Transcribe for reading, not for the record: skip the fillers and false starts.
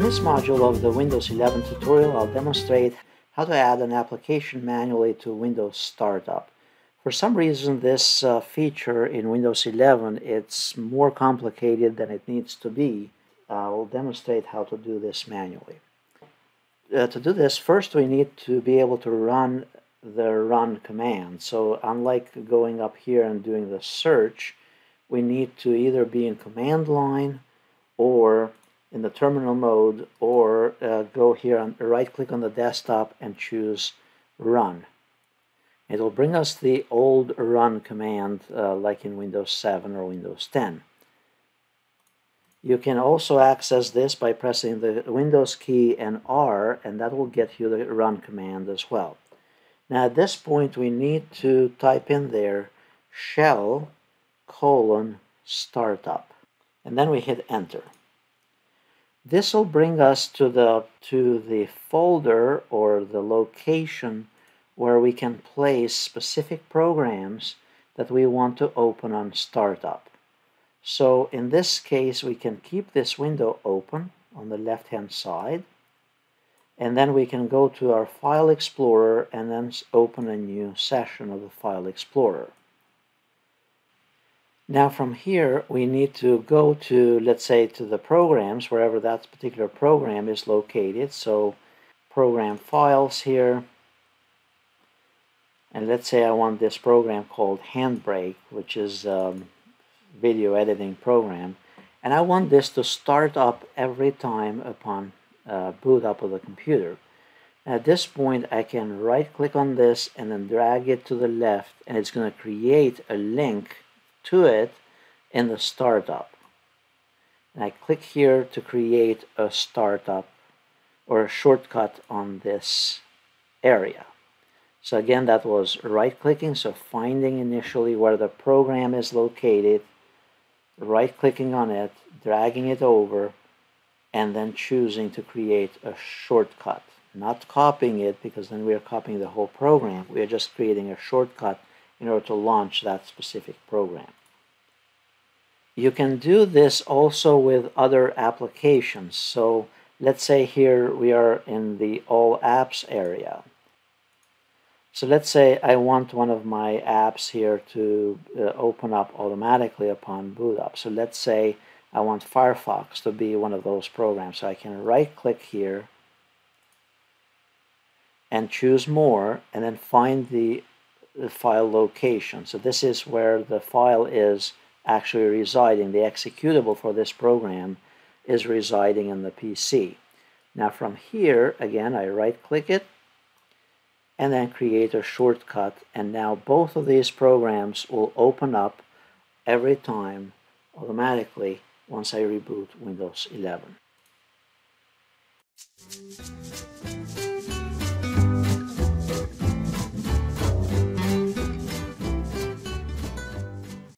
this module of the Windows 11 tutorial, I'll demonstrate how to add an application manually to Windows Startup. For some reason, this feature in Windows 11, it's more complicated than it needs to be. I'll demonstrate how to do this manually. To do this, first we need to be able to run the run command. So unlike going up here and doing the search, we need to either be in command line or in the terminal mode, or go here and right click on the desktop and choose run. It'll bring us the old run command like in Windows 7 or Windows 10. You can also access this by pressing the Windows key and R, and that will get you the run command as well. Now at this point we need to type in there shell:startup, and then we hit enter. This will bring us to the folder or the location where we can place specific programs that we want to open on startup. So in this case, we can keep this window open on the left-hand side, and then we can go to our File Explorer and then open a new session of the File Explorer. Now from here, we need to go to, let's say, to the programs, wherever that particular program is located. So program files here. And let's say I want this program called Handbrake, which is a video editing program. And I want this to start up every time upon boot up of the computer. At this point, I can right click on this and then drag it to the left, and it's going to create a link to it in the startup. And I click here to create a startup or a shortcut on this area. So again, that was right clicking, so finding initially where the program is located, right clicking on it, dragging it over, and then choosing to create a shortcut. Not copying it, because then we are copying the whole program. We are just creating a shortcut in order to launch that specific program. You can do this also with other applications. So let's say here we are in the All Apps area. So let's say I want one of my apps here to open up automatically upon boot up. So let's say I want Firefox to be one of those programs. So I can right click here and choose more, and then find the file location. So this is where the file is actually residing. The executable for this program is residing in the PC. Now from here, again, I right click it and then create a shortcut, and now both of these programs will open up every time automatically once I reboot Windows 11.